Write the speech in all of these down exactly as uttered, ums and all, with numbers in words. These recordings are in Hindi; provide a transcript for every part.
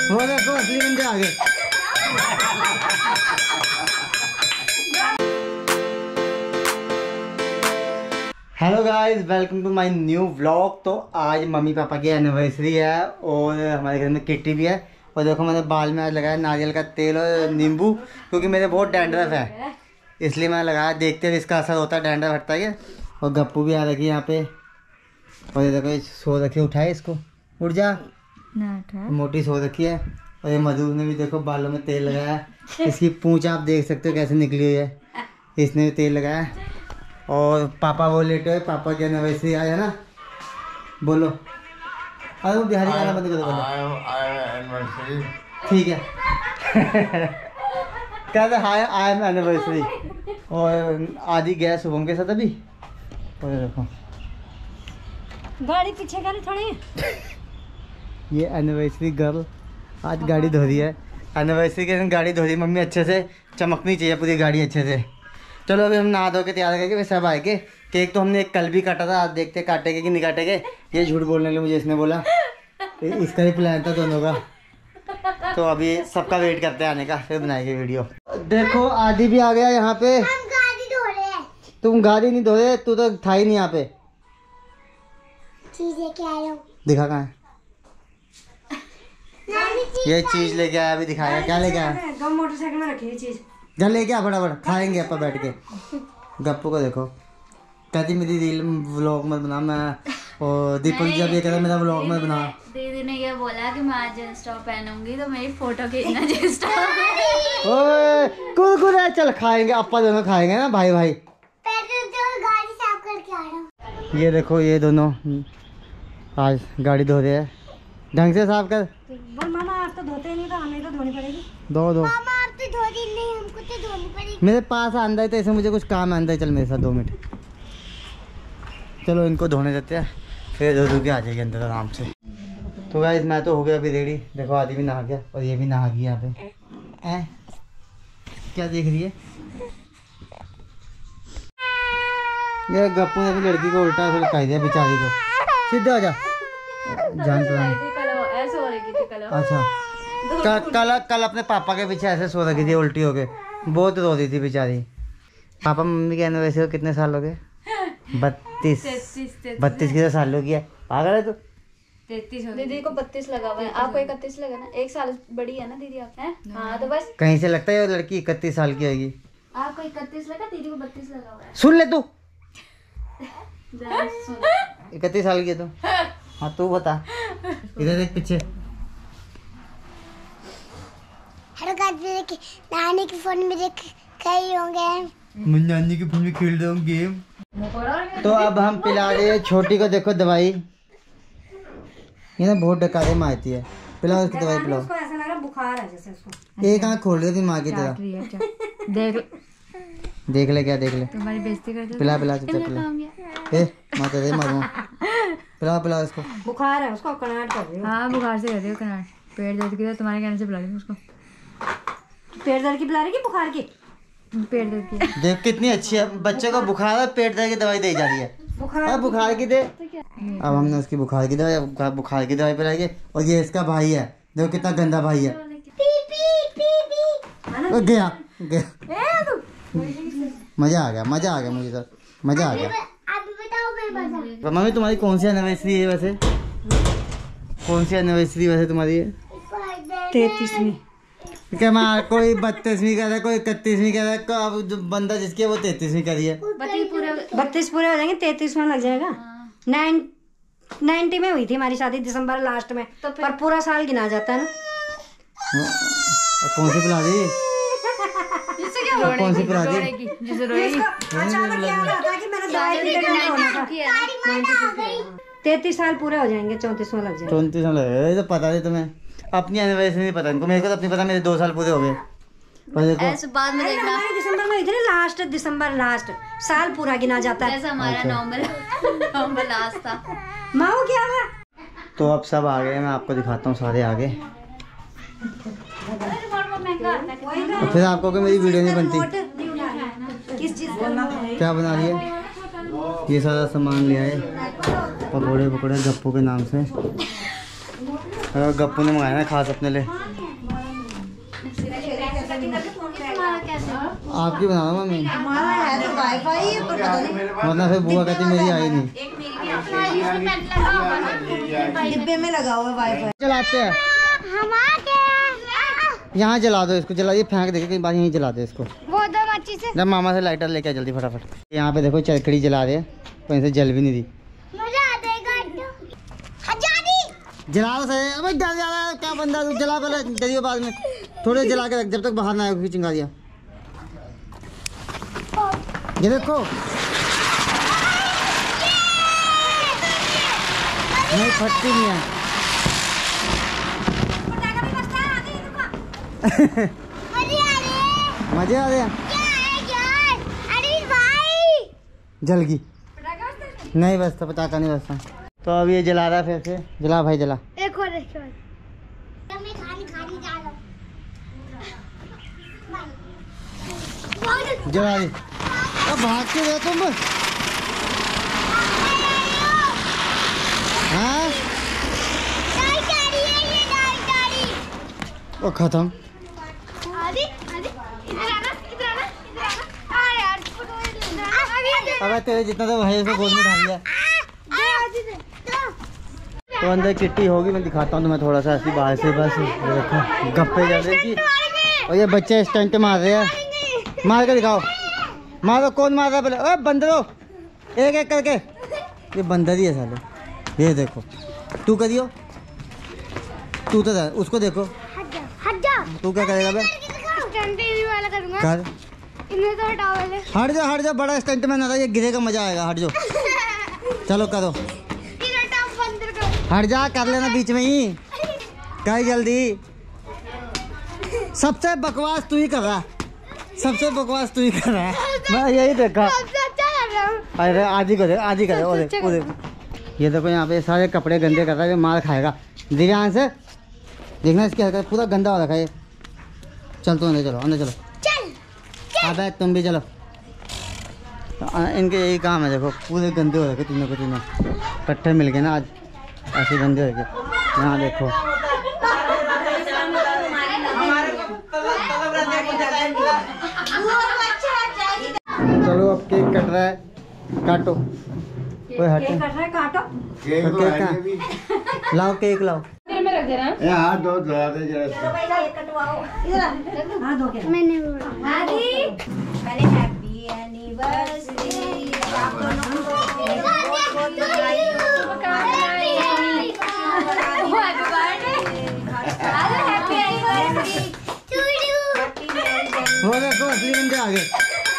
वो देखो असली बंदे आ गए। Hello guys, welcome to my new vlog. तो आज मम्मी पापा की एनिवर्सरी है और हमारे घर में किट्टी भी है। और देखो मैंने बाल में आज लगाया नारियल का तेल और नींबू, क्योंकि मेरे बहुत डैंड्रफ है इसलिए मैंने लगाया। देखते हैं इसका असर होता है, डैंड्रफ हटता है। और गप्पू भी आ रखी है यहाँ पे। और ये देखो सो रखी, उठाए इसको, उठ जा ना, मोटी सो रखी है। और ये मधु ने भी देखो बालों में तेल लगाया। इसकी पूंछ आप देख सकते हो कैसे निकली हुई है, इसने भी तेल लगाया। और पापा वो लेटे हुए, पापा की एनिवर्सरी आया ना, बोलो। अरे वो बिहारी गाना बंद करो, बोलो ठीक है। कहते हाय आई एम एनिवर्सरी। और आधी गैस शुभम के साथ अभी। और देखो गाड़ी पीछे गाड़ी थोड़ी। ये एनिवर्सरी गर्ल आज गाड़ी धो रही है। एनिवर्सरी के दिन गाड़ी धो रही है मम्मी, अच्छे से चमकनी चाहिए पूरी गाड़ी अच्छे से। चलो अभी हम नहा धो के तैयार करके वे सब आएंगे। केक तो हमने एक कल भी काटा था, आज देखते काटेंगे कि नहीं काटेंगे। ये झूठ बोलने के लिए मुझे इसने बोला, तो इसका ही प्लान था दोनों का। तो अभी सबका वेट करते हैं आने का, फिर बनाएंगे वीडियो। देखो आदि भी आ गया यहाँ पे। हम गाड़ी धो रहे हैं। तुम गाड़ी नहीं धो रहे, तू तो था ही नहीं यहाँ पे। चीज लेके आया हूँ। दिखा कहाँ है? ये चीज लेके आया, अभी दिखाया। क्या लेके आया? दो मोटरसाइकिल में रखी है चीज। जा लेके आ फटाफट, खाएंगे अपन बैठ के। गप्पू को देखो, कहती मेरी रील व्लॉग मत बना। मैं और दीपक जब ये कहता मेरा व्लॉग मत बना। दीदी ने ये बोला कि मैं आज जींस टॉप पहनूंगी तो मेरी फोटो खींचना जींस टॉप। ओए कुरकुरे चल खाएंगे, अपन दोनों खाएंगे ना भाई भाई। गाड़ी साफ करके आ रहा हूँ। ये देखो ये दोनों आज गाड़ी धो रहे हैं, ढंग से साफ कर। बोल मामा आप तो धोते नहीं, तो हमें तो धोनी पड़ेगी। दो दो मामा आप तो धो दी नहीं, हमको तो धोनी पड़ेगी। मेरे पास अंदर है तो ऐसे मुझे कुछ काम अंदर, चल मेरे साथ दो मिनट। चलो इनको धोने देते हैं, फिर धो धो के आ जाएगी अंदर आराम से। तो गाइस मैं तो हो गया अभी रेडी। देखो आदि भी नहा गया और ये भी नहा गई यहाँ पे। ए? क्या देख रही है ये? गप्पू ने भी लड़की को उल्टा फिर कह दिया बेचारी को। सीधे हो जा, जान अच्छा कल कल कल अपने पापा के पीछे ऐसे सो रखी थी उल्टी हो गए, बहुत रो रही थी बेचारी। पापा मम्मी के एनिवर्सरी को कितने साल हो गए? बत्तीस बत्तीस कितने साल हो गया? पागल है तू? तैतीस दीदी को बत्तीस लगा हुआ है, आपको इकतीस लगा ना, एक साल बड़ी है ना दीदी आप हैं। हाँ तो बस कहीं से लगता है वो लड़की इकतीस साल की होगी। आपको इकतीस लगा, दीदी को बत्तीस लगा हुआ है। सुन ले तू, इकतीस साल की है तू। हाँ तू बता, इधर देख पीछे। हेलो गाइस, नानी के फोन में देख खेल होंगे। मैं नानी के फोन में खेल रहा हूँ गेम। तो अब हम पिला रहे हैं छोटी को, देखो दवाई। ये ना बहुत डकारे मारती है, पिलाओ उसकी दवाई पिलाओ। उसको ऐसा लग रहा बुखार है जैसे उसको। एक आँख खोल रही थी माँ की तरह। देख देख ले क्या देख ले, तुम्हारी बेइज्जती कर दे। पिला पिला चुपचाप पिला। ए माता दे मारूं, पिलाओ पिलाओ इसको। बुखार है उसको, कनाट कर रही हो। हाँ बुखार से कर रही हो कनाट, पेट दर्द की तो तुम्हारे कहने से पिला रही हूँ उसको। पेट दर्द की पिला रही है, बुखार की? पेट दर्द की। देख कितनी अच्छी है, बच्चे को बुखार है पेट दर्द की दवाई दी जा रही है। बुखार बुखार की दे। अब हमने उसकी बुखार की दवाई बुखार की दवाई पिलाई। और ये इसका भाई है, देखो कितना गंदा भाई है। ओ, गया गया मजा आ गया, मजा आ गया मुझे तो, मजा आ गया। अभी बताओ मैं बता। मम्मी तुम्हारी कौन सी एनिवर्सरी है वैसे? कौन सी एनिवर्सरी वैसे तुम्हारी है? तैतीसवीं। क्या मैं कोई बत्तीसवीं कर रहा है, कोई इकतीसवीं कर रहा है। अब जो बंदा जिसकी है वो तैतीसवीं करी है। बत्तीस पूरे हो जाएंगे, तैतीसवां लग जाएगा। नाइन नाइन्टी में हुई थी हमारी शादी, दिसंबर लास्ट में, तो पर पूरा साल गिना जाता है ना। कौन सी पिला दी? कौन सी पिला दी? अचानक क्या हो रहा था कि मैंने दवाई पीते टाइम होना था। तैतीस साल पूरे हो जाएंगे, चौंतीसवां लग जाएगा। चौंतीस साल तो पता नहीं तुम्हें, अपनी एनिवर्सरी नहीं पता इनको। मेरे को तो अपनी पता, मेरे दो साल पूरे हो गए। ऐसे बाद में देखना, हमारे दिसंबर में हुई थी ना, लास्ट दिसंबर लास्ट साल पूरा गिना जाता है। जैसा हमारा नॉर्मल नॉर्मल लास्ट था। माओ क्या हुआ? तो अब सब आ गए, मैं आपको दिखाता हूँ सारे आ गए। फिर आपको कि मेरी वीडियो नहीं बनती। किस चीज क्या बना रही है? ये सारा सामान ले आए, पकौड़े पकौड़े गप्पू के नाम से। गप्पू ने मंगाया ना खास अपने लिए। आपकी बना दो मम्मी। वरना फिर बुआ कहती मेरी आई नहीं। डिब्बे में लगा हुआ वाईफाई। चलाते हैं यहाँ, जला दो इसको, जला ये फेंक देखे कहीं बार, यहीं जला दो इसको। वो दो मच्छी से जब मामा से लाइटर लेके आ जल्दी फटाफट। यहाँ पे देखो चरखड़ी जला रहे हैं, तो इनसे जल भी नहीं दी। मजा आ जाएगा हजारी जला दो सही। अबे डर जा रहा है क्या बंदा, तू जला पहले, डरियो बाद में। थोड़े जला के रख जब तक बाहर ना आए क्योंकि चिंगारियाँ। ये देखो नहीं फटती नहीं है। मजे आ रहे हैं। जल गई नहीं बसता, पटाखा नहीं बसता। तो अब ये जला रहा है फिर से। जला भाई जला। एक और एक और मैं खानी खानी जा रहा हूं। जला दी। अब भाग के गए तुम। हाँ वो खत्म। अबे तेरे जितना तो भाई से गोद में डाल दिया। तो अंदर किट्टी होगी, मैं दिखाता हूँ तुम्हें थोड़ा सा ऐसी बाहर से। बस ये देखो गप्पे चल रहे की, और ये बच्चे स्टंट मार रहे हैं। मार के दिखाओ, मारो। कौन मार रहा है पहले? ओए बंदरो, एक एक करके। ये बंदर ही है साले। ये देखो तू करियो, तू तो उसको देखो। तू क्या करेगा बे? कर। हट जा हट जा, बड़ा स्टंट मैन आता है, ये गिरेगा मजा आएगा। हट जाओ, चलो करो। हट जा, कर लेना बीच में ही। कहीं जल्दी। सबसे बकवास तू ही कर रहा है, सबसे बकवास तू ही कर रहा है। मैं यही देखा। अरे आज ही करे, आज ही करे। और देखो ये देखो यहाँ पे सारे कपड़े गंदे कर रहा है, मार खाएगा। दिव्यांश से देखना इसकी हरकत, पूरा गंदा हो रखा है। चल तू अंदर चलो, अंदर चलो। अबे तुम भी चलो। इनके यही काम है, देखो पूरे गंदे हो रखे तीनों को तीनों इकट्ठे मिल गए ना आज, ऐसे गंदे हो गए। यहाँ देखो चलो अब केक कट रहा है, काटो। कोई हटे केक कट रहा है, काटो। केक तो है नहीं। लाओ केक लाओ। में रख देना। ये हाथ दो धुला दे जरा। हाथ धो के। मैंने बोला आदि पहले हैप्पी एनिवर्सरी आप दोनों को बहुत बहुत बधाई हो। Happy anniversary to you. वो देखो असली बंदे आ गए।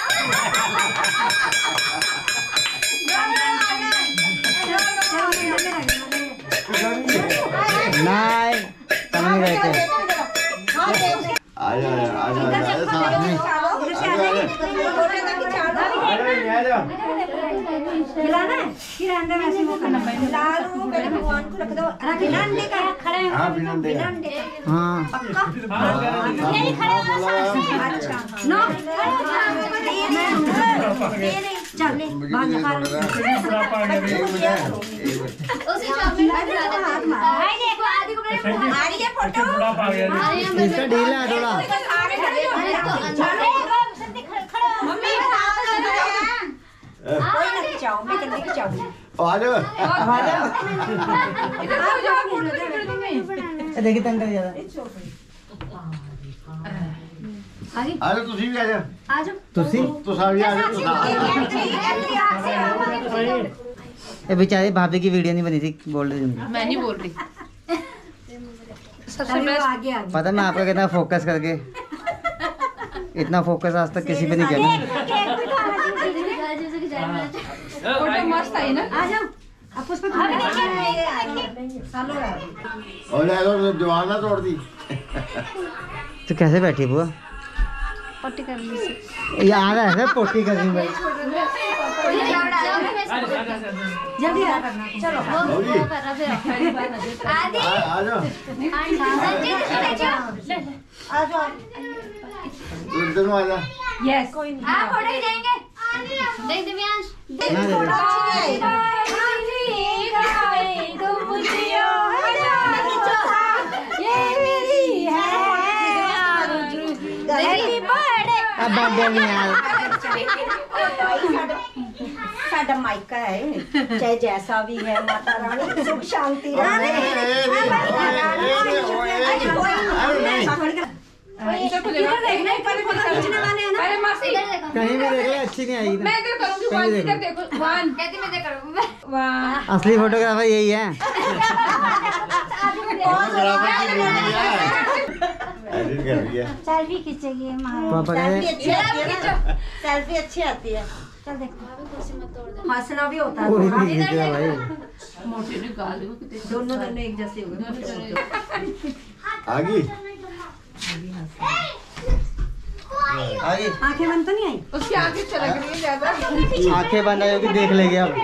नहीं कम नहीं रहते। आजा आजा खिलाना है फिर अंदर में ऐसे वो करना पड़ेगा। लालू पहले भगवान को रख दो। बिना अंडे का खड़े हैं। हाँ बिना अंडे का। हाँ पक्का ये खड़े हो सकते। अच्छा नो ये नहीं चल भाग जा। उसी हाथ मार। भाई देखो आदि को मेरे आ रही है फोटो। इसका ढीला है थोड़ा। मम्मी कोई ना खिंचाओ, मैं कर खिंचाऊंगी। आजा देखिए तंग कर ज्यादा। आजा तुसी भी आजा। आ जाओ तुसी तो सारी आजा तो ये बेचारे भाभी की वीडियो नहीं बनी थी, बोल रही थी। मैं नहीं बोल रही। सबसे बेस्ट आगे आगे। पता मैं आपका कितना फोकस करके, इतना फोकस आज तक किसी पे नहीं किया। फोटो मस्त आई ना। आ जाओ अब पुष्प सालों और आजा दीवाना तोड़ दी। तो कैसे बैठी बुआ? पट्टी कर ली से। ये आ रहा है पोटी कर रही भाई। जल्दी आ चलो होगी आदि आजा आ जाओ। दोनों आजा। यस कोई नहीं आप फोटो खिंचाएंगे। देख दिव्यांश ना दे दे। तुम मुझे अब बर्थडे में यार साडा माइका है, चाहे जैसा भी है, माता रानी सुख शांति कहीं भी देख ले अच्छी नहीं आएगी ना। कहीं भी देखो असली फोटोग्राफर यही है। सेल्फी खींचेगी पापा कह सेल्फी अच्छी आती है। चल देखो हंसना भी होता है, कोई नहीं खींच रहा भाई। दोनों दोनों एक जैसे हो गए। आगे आगे आंखें बंद तो नहीं आई? उसकी आंखें चलक रही है ज्यादा। आंखें बंद है क्योंकि देख लेंगे अब।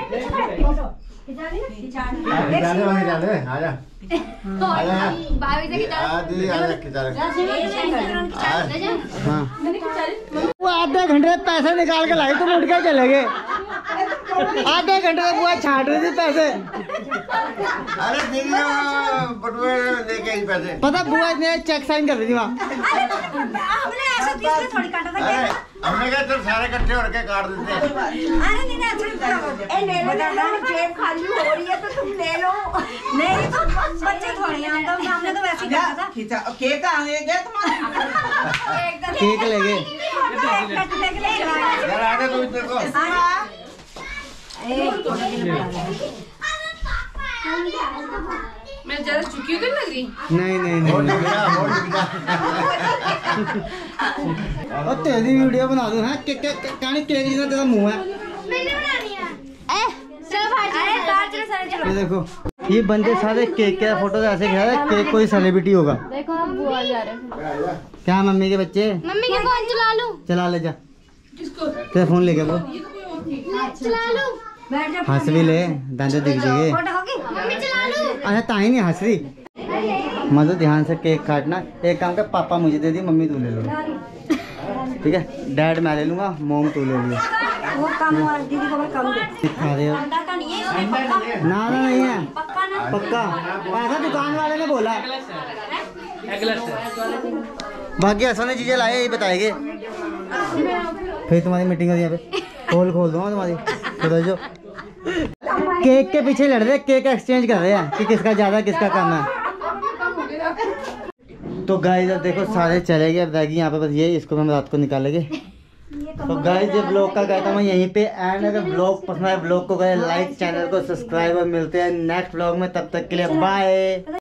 खिंचाने वाले जाने आजा आजा आदि आजा खिंचा हाँ वो आधे घंटे में पैसे निकाल के लाई तुम उठ के चले गए। आधे घंटे में बुआ छाट रही थी पैसे। अरे दीदी बटुए लेके आई पैसे। पता बुआ ने चेक साइन कर रही थी वहाँ। हमने ऐसा तीस में थोड़ी काटा था। अरे हमने कहा चल सारे इकट्ठे होके काट देते हैं। अरे नहीं नहीं ऐसा ए ले लो ले लो, जेब खाली हो रही है तो तुम ले लो। नहीं तो बच्चे थोड़ी हैं, हम तो हमने तो वैसे ही काटा था। खींचा केक आने गया तुम्हारा। केक ले गए। कटने के लिए यार आगे तो देखो मैं ज्यादा चुकी हूँ तो लग रही। नहीं नहीं और नहीं दिखा और दिखा और तेरी वीडियो बना दूँ हाँ। केक कहानी केक जितना तेरा मुँह है। मैंने बनानी है ए चलो बाहर अरे बाहर चलो सारे चलो। ये देखो ये बंदे सारे केक के फोटो ऐसे खा रहे केक कोई सेलिब्रिटी होगा। देखो हम बुआ जा रहे हैं। क्या मम्मी के बच्चे मम्मी के फोन चला लूं चला ले जा। तेरा फोन लेके वो चला लूं बैठ जा। हंस भी ले दांते दिख जाएंगे। फोटो होगी? मम्मी चला लूं अच्छा ताही नहीं हंस रही। मधु ध्यान से केक काटना। एक काम कर पापा मुझे दे दी मम्मी तू ले लो ठीक है। डैड मैं ले लूंगा मोम तू ले लियो। वो कम और दीदी को कम दे। खा रहे हो अंडा का नहीं है इसमें पक्का ना ना नहीं है पक्का ना। पक्का ऐसा दुकान वाले ने बोला। बाकी आसानी चीजें लाए यही बताएंगे। फिर तुम्हारी मीटिंग होती है यहाँ पे खोल खोल दूंगा तुम्हारी। तो जो केक के पीछे लड़ रहे केक एक्सचेंज कर रहे हैं कि किसका ज्यादा किसका कम है। तो गाइस अब देखो सारे चले गए। अब रह गई यहाँ पे बस ये इसको हम रात को निकालेंगे। तो गाइस ये ब्लॉग का कहता हूँ मैं यहीं पे एंड। अगर ब्लॉग पसंद है ब्लॉग को करें लाइक चैनल को सब्सक्राइब और मिलते हैं नेक्स्ट ब्लॉग में। तब तक के लिए बाय।